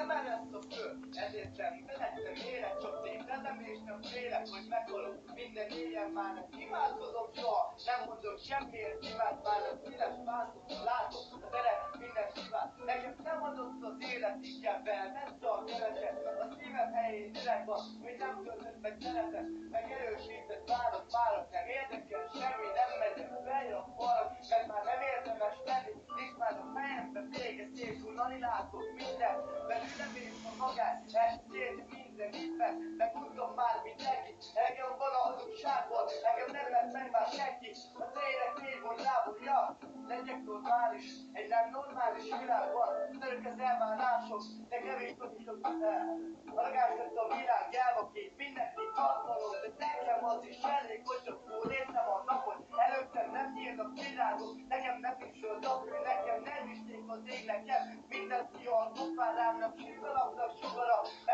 nyilván lesz a fő, ezért szenvedettem, élek, csak tévedem és nem félek, hogy meghalok. Minden éjjel már nem imádkozom soha, nem mondok semmiért imát, már nem színes mászok, látok a teret, minden szívát. Nekem nem adott az élet, inkább elvette a kereset. A szívem helyén direkt van, hogy nem töltött meg szeretet, meg erősített várat, nem érdekel semmi, nem megyek beljön a falak, mert már nem érdemes tenni, nincs már a fejembe vége, széthullani látok minden, belül nem értem magát, elszélt minden hitben, megmondom már mindenki, engem van a hazugságból, engem nem lett meg már senki, az élet névon lából, ja, legyek normális, egy nem normális világban, török az elvárások, de kevés tudjuk Alagás lett a világ, elvakít, mindenki tartalom, de nekem az is elég, hogy csak túléltem a napot, előttem nem nyílnak világok, nekem nem is volt napű, nekem nem is ég az ég, nekem minden fiatal kopár rám, nem sípelapnak sugara,